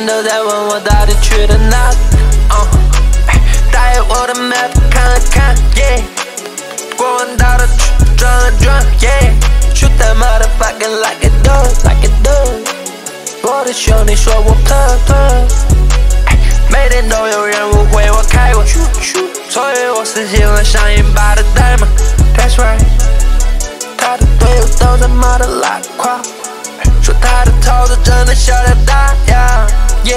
真的在问我到底去了哪里？打开我的 map 看了看，过完道的转了转，Shoot that motherfucking like it does，like it does。我的兄弟说我 plus，每天都有人误会我开过，所以我实现了上瘾吧的代码。That's right， 他的队友都他妈的拉垮，说他的投资真的小得大呀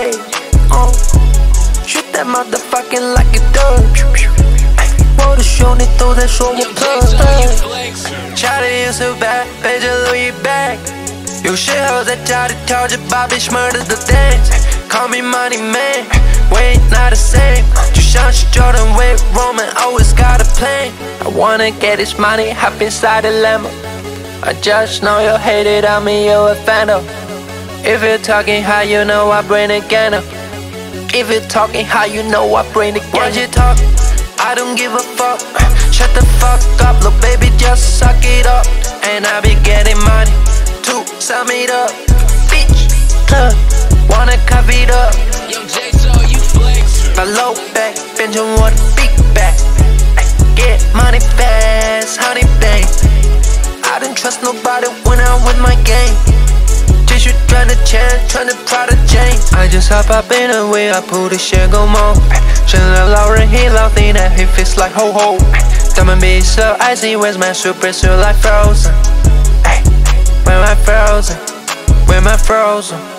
，Shoot that motherfucking like it does。我的兄弟都在说我 plus，Charlie is so bad， 背着路易 bag。有时候在家里跳着 Bobby Schmurder 的 dance，Call me money man， we ain't not the same。就像是 Jordan Wade Roman always got a plan。I wanna get this money, hop inside the Lambo。I just know you hate it on me, you a fan of。If you're talking high, you know I bring the gang up。If you're talking high, you know I bring the gang up。 Watch you talk, I don't give a fuck。 Shut the fuck up, little baby, just suck it up。 And I be getting money to sum it up, bitch. Wanna cuff it up. Yo, J-So, you flex. 把 low back 变成我的 big back。 Get money fast, honey bang。 I don't trust nobody when I'm with my gang。 继续赚的钱，穿着 Prada jeans。 I just hop up in a way, I pull the shit go more。 生了老人 he loudly that he feels like ho ho。 他们比 so icy, where's my super suit like frozen？ Where my frozen? Where my frozen?